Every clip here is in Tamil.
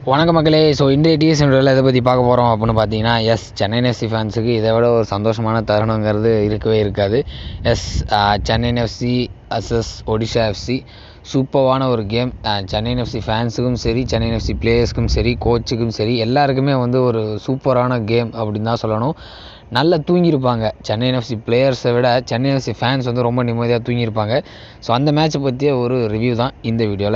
வணக்கம் மக்களே. ஸோ இன்றைய TSN எதை பற்றி பார்க்க போகிறோம் அப்படின்னு பார்த்தீங்கன்னா, சென்னை எஃப்சி ஃபேன்ஸுக்கு இதை விட ஒரு சந்தோஷமான தருணங்கிறது இருக்கவே இருக்காது. Chennai FC vs Odisha FC சூப்பரான ஒரு கேம். சென்னை எஃப்சி ஃபேன்ஸுக்கும் சரி, சென்னை எஃப்சி பிளேயர்ஸ்க்கும் சரி, கோச்சுக்கும் சரி, எல்லாருக்குமே ஒரு சூப்பரான கேம் அப்படின்னு தான் சொல்லணும். நல்லா தூங்கியிருப்பாங்க. சென்னை எஃப்சி பிளேயர்ஸை விட சென்னை எஃப்சி ஃபேன்ஸ் ரொம்ப நிம்மதியாக தூங்கியிருப்பாங்க. ஸோ அந்த மேட்ச்சை பற்றிய ஒரு ரிவ்யூ தான் இந்த வீடியோவில்.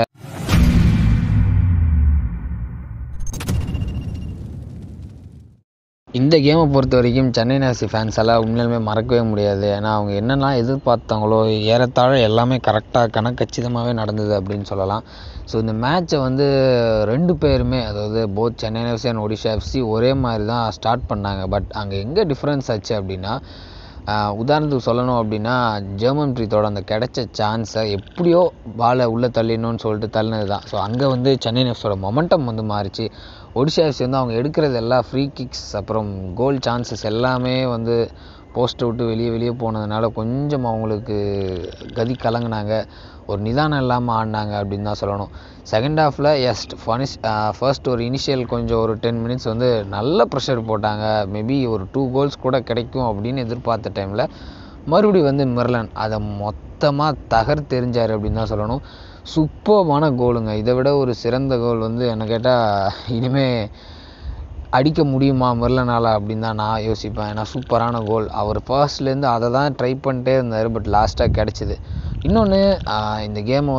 இந்த கேமை பொறுத்த வரைக்கும் சென்னை எஃப்சி ஃபேன்ஸ் எல்லாம் உண்மையிலுமே மறக்கவே முடியாது. ஏன்னா அவங்க என்னெல்லாம் எதிர்பார்த்தாங்களோ ஏறத்தாழ எல்லாமே கரெக்டாக கணக்கச்சிதமாகவே நடந்தது அப்படின்னு சொல்லலாம். ஸோ இந்த மேட்ச்சை ரெண்டு பேருமே, அதாவது both Chennai FC and Odisha FC ஒரே மாதிரி தான் ஸ்டார்ட் பண்ணாங்க. பட் அங்கே எங்கே டிஃப்ரென்ஸ் ஆச்சு அப்படின்னா, உதாரணத்துக்கு சொல்லணும் அப்படின்னா, ஜெர்மன்பிரீத்தோட அந்த கிடைச்ச சான்ஸை எப்படியோ பாலை உள்ளே தள்ளிடணும்னு சொல்லிட்டு தள்ளினது தான். ஸோ அங்கே சென்னை எஃப்சியோட மொமெண்டம் மாறிச்சு. ஒடிஷா எஃப்சி அவங்க எடுக்கிறது எல்லாம் ஃப்ரீ கிக்ஸ், அப்புறம் கோல் சான்சஸ் எல்லாமே போஸ்ட்டை விட்டு வெளியே போனதுனால கொஞ்சம் அவங்களுக்கு கதி கலங்கினாங்க. ஒரு நிதானம் இல்லாமல் ஆடினாங்க அப்படின்னு தான் சொல்லணும். செகண்ட் ஹாஃபில் ஃபர்ஸ்ட் ஒரு இனிஷியல் கொஞ்சம் ஒரு 10 மினிட்ஸ் நல்ல ப்ரெஷர் போட்டாங்க. மேபி ஒரு 2 கோல்ஸ் கூட கிடைக்கும் அப்படின்னு எதிர்பார்த்த டைமில் மறுபடியும் மிர்லன் அதை மொத்தமாக தகர்த்தெறிஞ்சார் அப்படின்னு தான் சொல்லணும். சூப்பர்பான கோலுங்க. இதை விட ஒரு சிறந்த கோல் என்ன கேட்டால் இனிமேல் அடிக்க முடியுமா மிர்லனால் அப்படின்னு தான் நான் யோசிப்பேன். ஏன்னா சூப்பரான கோல். அவர் ஃபர்ஸ்ட்லேருந்து அதை தான் ட்ரை பண்ணிட்டே இருந்தார். பட் லாஸ்ட்டாக கிடச்சிது. இன்னொன்று, இந்த கேமை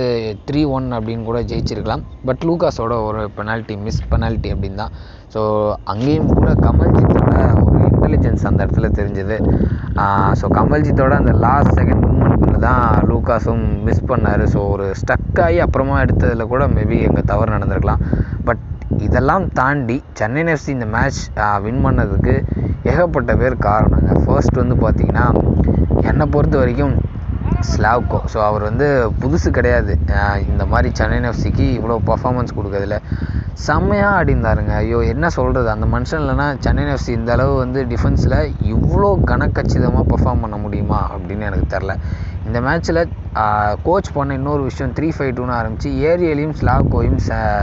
3-1 அப்படின்னு கூட ஜெயிச்சிருக்கலாம். பட் லூகாஸோட ஒரு மிஸ் பெனால்ட்டி அப்படின்னு தான். ஸோ அங்கேயும் கூட கமல்ஜித்தோட ஒரு இன்டெலிஜென்ஸ் அந்த இடத்துல தெரிஞ்சுது. ஸோ கமல்ஜித்தோட அந்த லாஸ்ட் செகண்ட் மூமெண்ட்டில் தான் லூகாஸும் மிஸ் பண்ணார். ஸோ ஒரு ஸ்டக் ஆகி அப்புறமா எடுத்ததில் கூட மேபி எங்கள் தவறு நடந்திருக்கலாம். பட் இதெல்லாம் தாண்டி சென்னை எஃப்சி இந்த மேட்ச் வின் பண்ணதுக்கு ஏகப்பட்ட பேர் காரணங்க. ஃபர்ஸ்ட் பார்த்திங்கன்னா, என்னை பொறுத்த வரைக்கும் 𝐲𝐲𝐿. ஸோ அவர் புதுசு கிடையாது. இந்த மாதிரி சென்னை எஃப்சிக்கு இவ்வளோ பர்ஃபார்மன்ஸ் கொடுக்கறதில்ல செம்மையாக ஆடிந்தாருங்க. ஐயோ என்ன சொல்கிறது, அந்த மனுஷன் இல்லைனா சென்னை எஃப்சி இந்த அளவு டிஃபென்ஸில் இவ்வளோ கணக்கச்சிதமாக பர்ஃபார்ம் பண்ண முடியுமா அப்படின்னு எனக்கு தெரில. இந்த மேட்ச்சில் கோச் பண்ண இன்னொரு விஷயம் 3-5-2ன்னு ஆரம்பித்து ஏரியலையும் 𝐲𝐲𝐿யும்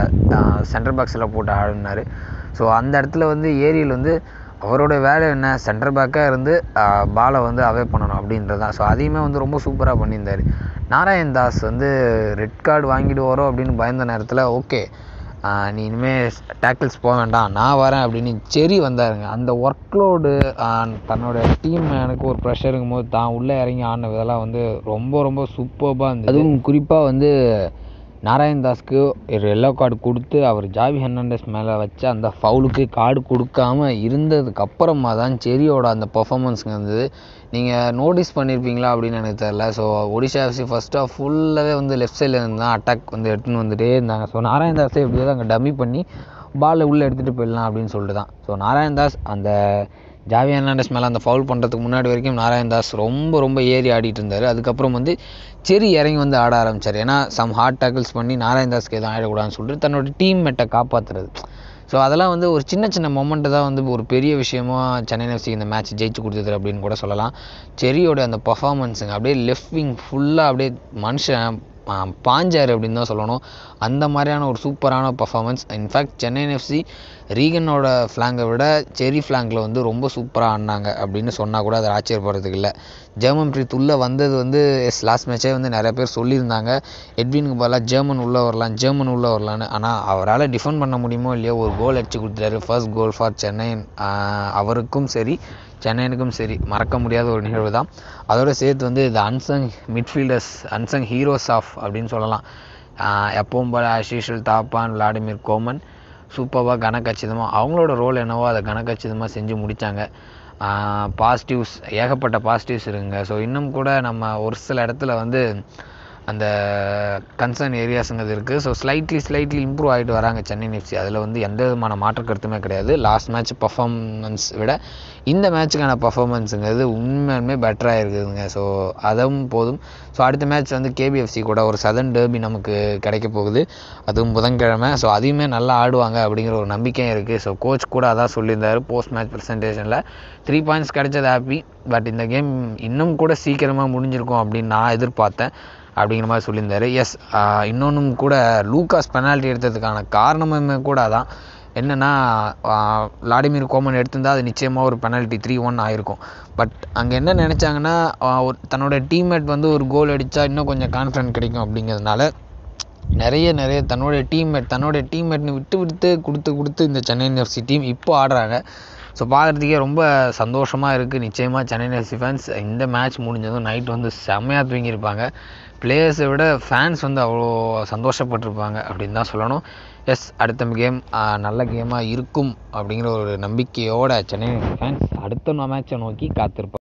சென்டர் பாக்ஸில் போட்டு ஆடினார். ஸோ அந்த இடத்துல ஏரியல் அவரோட வேலை என்ன, சென்டர் பேக்காக இருந்து பாலை அவே பண்ணணும் அப்படின்றது தான். ஸோ அதையுமே ரொம்ப சூப்பராக பண்ணியிருந்தார். நாராயண் தாஸ் ரெட் கார்டு வாங்கிடுவாரோ அப்படின்னு பயந்த நேரத்தில், ஓகே நீ இனிமேல் டேக்கிள்ஸ் போக வேண்டாம், நான் வரேன் அப்படின்னு செரி வந்தாருங்க. அந்த ஒர்க்லோடு தன்னோட டீம் எனக்கு ஒரு ப்ரெஷருங்கும் போது தான் உள்ளே இறங்கி ஆடின இதெல்லாம் ரொம்ப சூப்பராக இருந்தது. அதுவும் குறிப்பாக நாராயண் தாஸ்க்கு ஒரு எல்லோ கார்டு கொடுத்து அவர் ஜாவி ஹெர்னாண்டஸ் மேலே வச்ச அந்த ஃபவுலுக்கு கார்டு கொடுக்காம இருந்ததுக்கப்புறமா தான் செரியோட அந்த பர்ஃபார்மன்ஸுங்க இருந்தது. நீங்கள் நோட்டீஸ் பண்ணியிருப்பீங்களா அப்படின்னு எனக்கு தெரியல. So Odisha FC first half ஃபுல்லாகவே லெஃப்ட் சைடில் இருந்து தான் அட்டாக் எடுத்துன்னு வந்துட்டே இருந்தாங்க. ஸோ நாராயண் தாஸை எப்படியாவது அங்கே டம்மி பண்ணி பாலை உள்ளே எடுத்துகிட்டு போயிடலாம் அப்படின்னு சொல்லிட்டு தான். ஸோ நாராயண் தாஸ் அந்த ஜாவி ஹெர்னாண்டஸ் மேலே அந்த ஃபவுல் பண்ணுறதுக்கு முன்னாடி வரைக்கும் நாராயண் தாஸ் ரொம்ப ஏறி ஆடிட்டு இருந்தார். அதுக்கப்புறம் செரி இறங்கி ஆட ஆரம்பித்தார். ஏன்னா சம் ஹார்ட் டேக்கிள்ஸ் பண்ணி நாராயண் தாஸ்க்கு எதுவும் ஆகிடக்கூடாதுன்னு சொல்லிட்டு தன்னோட டீம் மேட்டை காப்பாற்றுறது. ஸோ அதெல்லாம் ஒரு சின்ன மொமெண்ட்டு தான் ஒரு பெரிய விஷயமாக சென்னை எஃப்சி இந்த மேட்ச் ஜெயிச்சு கொடுத்தது அப்படின்னு கூட சொல்லலாம். செரியோட அந்த பர்ஃபார்மன்ஸுங்க அப்படியே லெஃப்ட் விங் ஃபுல்லாக அப்படியே மனுஷன் பாஞ்சார் அப்படின்னு தான் சொல்லணும். அந்த மாதிரியான ஒரு சூப்பரான பர்ஃபார்மன்ஸ். இன்ஃபேக்ட் சென்னை எஃப்சி ரீகனோட ஃப்ளாங்கை விட செரி ஃப்ளாங்கில் ரொம்ப சூப்பராக ஆடினாங்க அப்படின்னு சொன்னால் கூட அது ஆச்சரியப்படுறதுக்கு இல்லை. ஜெர்மன்பிரீத் உள்ளே வந்தது லாஸ்ட் மேட்சே நிறைய பேர் சொல்லியிருந்தாங்க, எட்வினுக்கு பதிலாக ஜெர்மன் உள்ளே வரலான்னு. ஆனால் அவரால் டிஃபெண்ட் பண்ண முடியுமோ இல்லையோ ஒரு கோல் அடிச்சு கொடுத்துட்டாரு. First goal for Chennai. அவருக்கும் சரி சென்னையனுக்கும் சரி மறக்க முடியாத ஒரு நிகழ்வு தான். அதோடு சேர்த்து இந்த unsung midfielders, unsung heroes of அப்படின்னு சொல்லலாம். எப்பவும் போல ஆஷிஷல் தாப்பான், விளாடிமிர் கோமன் சூப்பராக கணக்கச்சிதமாக அவங்களோட ரோல் என்னவோ அதை கணக்கச்சிதமாக செஞ்சு முடித்தாங்க. பாசிட்டிவ்ஸ், ஏகப்பட்ட பாசிட்டிவ்ஸ் இருக்குங்க. ஸோ இன்னும் கூட நம்ம ஒரு சில இடத்துல அந்த கன்சர்ன் ஏரியாஸுங்கிறது இருக்குது. ஸோ ஸ்லைட்லி இம்ப்ரூவ் ஆகிட்டு வராங்க சென்னை எஃப்சி. அதில் எந்த விதமான மாற்று கருத்துமே கிடையாது. லாஸ்ட் மேட்ச் பர்ஃபார்மன்ஸ் விட இந்த மேட்சுக்கான பர்ஃபார்மன்ஸுங்கிறது உண்மையுமே பெட்டராக இருக்குதுங்க. ஸோ அதுவும் போதும். ஸோ அடுத்த மேட்ச் கேபிஎஃப்சி கூட ஒரு சதர்ன் டெர்பி நமக்கு கிடைக்க போகுது. அதுவும் புதன்கிழமை. ஸோ அதையுமே நல்லா ஆடுவாங்க அப்படிங்கிற ஒரு நம்பிக்கையும் இருக்குது. ஸோ கோச் கூட அதான் சொல்லியிருந்தார் போஸ்ட் மேட்ச் ப்ரெசன்டேஷனில். 3 பாயிண்ட்ஸ் கிடைச்சது ஹாப்பி. பட் இந்த கேம் இன்னும் கூட சீக்கிரமாக முடிஞ்சிருக்கும் அப்படின்னு நான் எதிர்பார்த்தேன். அப்படிங்கிற மாதிரி சொல்லியிருந்தார். எஸ், இன்னொன்றும் கூட லூகாஸ் பெனால்ட்டி எடுத்ததுக்கான காரணமுமே கூட அதான். என்னென்னா விளாடிமிர் கோமன் எடுத்திருந்தால் அது நிச்சயமாக ஒரு பெனால்ட்டி 3-1 ஆகிருக்கும். பட் அங்கே என்ன நினச்சாங்கன்னா தன்னோட டீம்மேட் வந்து ஒரு கோல் அடித்தா இன்னும் கொஞ்சம் கான்ஃபிடென்ட் கிடைக்கும் அப்படிங்கிறதுனால நிறைய தன்னோட டீம்மேட்னு விட்டு கொடுத்து இந்த சென்னையின் எஃப்சி டீம் இப்போ ஆடுறாங்க. ஸோ பார்க்குறதுக்கே ரொம்ப சந்தோஷமாக இருக்குது. நிச்சயமாக சென்னையின் எஃப்சி ஃபேன்ஸ் இந்த மேட்ச் முடிஞ்சதும் நைட் வந்து செம்மையாக தூங்கியிருப்பாங்க. பிளேயர்ஸை விட ஃபேன்ஸ் வந்து அவ்வளோ சந்தோஷப்பட்டிருப்பாங்க அப்படின்னு தான் சொல்லணும். எஸ், அடுத்த கேம் நல்ல கேமாக இருக்கும் அப்படிங்கிற ஒரு நம்பிக்கையோட சென்னை ஃபேன்ஸ் அடுத்த மேட்சை நோக்கி காத்திருப்பாங்க.